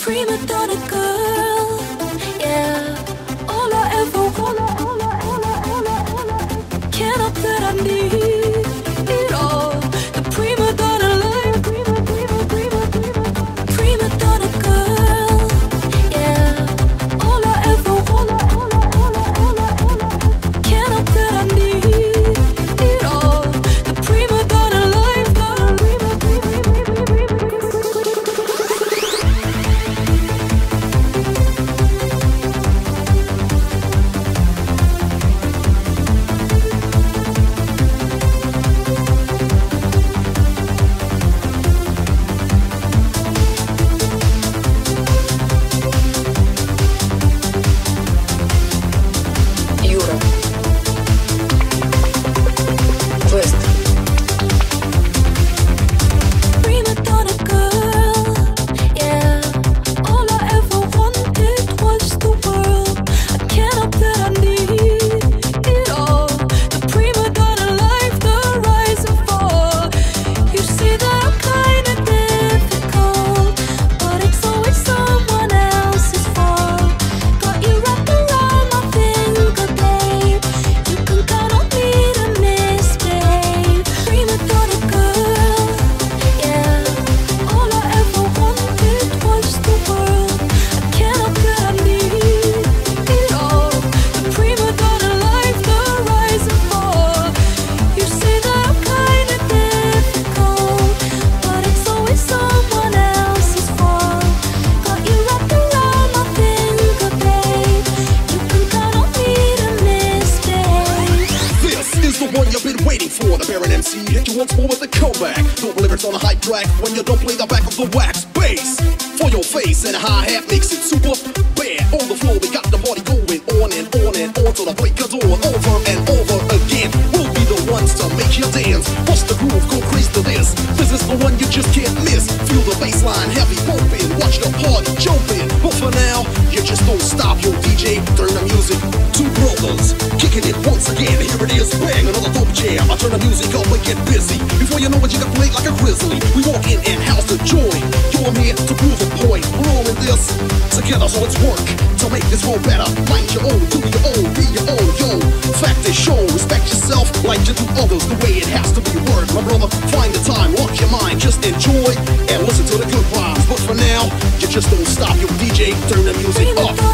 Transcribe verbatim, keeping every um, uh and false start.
prima donna girl, yeah. All I ever want, can't help that I need it all. The prima donna life, prima donna girl, yeah. All I ever want, can't help that I need it all. The prima donna life, once more with the comeback. Dope lyrics on a hype track when you don't play the back of the wax bass. For your face and a hi-hat makes it super bad. On the floor we got the party going on and on and on till the break of dawn. Over and over again, we'll be the ones to make you dance. Bust the groove, go crazy to this. This is the one you just can't miss. Feel the bass line heavy bumping, watch the party jumping. But for now, you just don't stop, yo D J, turn the music. Two brothers, kicking it once again. Here it is, bang, another dope jam. I turn the music up and get busy. Before you know it, you got played like a grizzly. We walk in and house the joy. Yo, I'm here to prove a point. We're all in this together, so it's work to make this world better. Mind your own, do your own, be your own, yo. Fact is show, respect yourself like you do others. The way it has to be word, my brother. Find the time, lock your mind, just enjoy and listen to the good rhymes. But for now, you just don't stop, yo D J, turn the music up.